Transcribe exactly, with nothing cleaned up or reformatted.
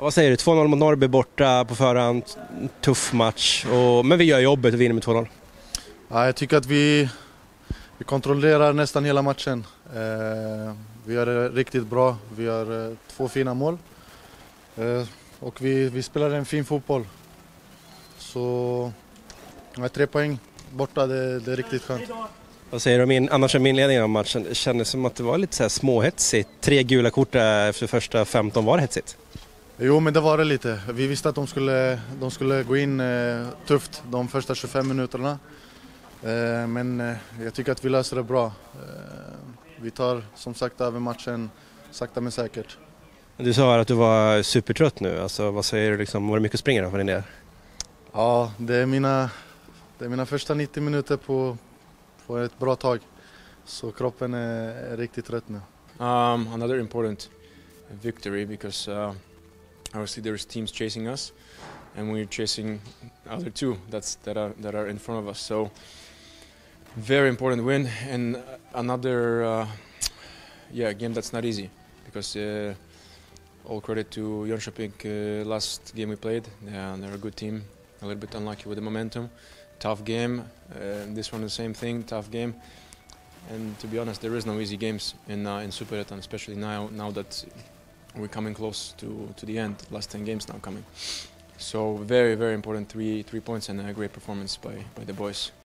Vad säger du? två noll mot Norrby borta på förhand, tuff match, och, men vi gör jobbet och vinner med två noll. Ja, jag tycker att vi, vi kontrollerar nästan hela matchen. Eh, vi gör det riktigt bra, vi gör eh, två fina mål eh, och vi, vi spelar en fin fotboll. Så ja, tre poäng borta, det, det är riktigt skönt. Vad säger du om in, annars om inledningen av matchen? Det kändes som att det var lite så här småhetsigt. Tre gula kort efter första femton, var det hetsigt? Jo, men det var det lite. Vi visste att de skulle, de skulle gå in eh, tufft de första tjugofem minuterna. Eh, men eh, jag tycker att vi löser det bra. Eh, vi tar som sagt över matchen sakta men säkert. Du sa att du var supertrött nu. Alltså, vad säger du? Liksom, var det mycket springare för din del? Ja, det är mina, det är mina första nittio minuter på, på ett bra tag. Så kroppen är, är riktigt trött nu. Um, another important victory because uh, obviously there's teams chasing us and we're chasing other two that's, that, are, that are in front of us. So very important win and another uh, yeah, game that's not easy because uh, all credit to Jönköping uh, last game we played. Yeah, they're a good team, a little bit unlucky with the momentum. Tough game, uh, this one the same thing, tough game. And to be honest, there is no easy games in uh, in Superettan, especially now now that we're coming close to to the end. Last ten games now coming. So very very important three three points and a great performance by by the boys.